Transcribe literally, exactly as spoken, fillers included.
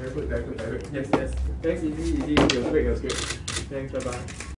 Very good, very good, very good. Yes, yes. Thanks, easy, easy. It was great, it was great. Thanks, bye bye.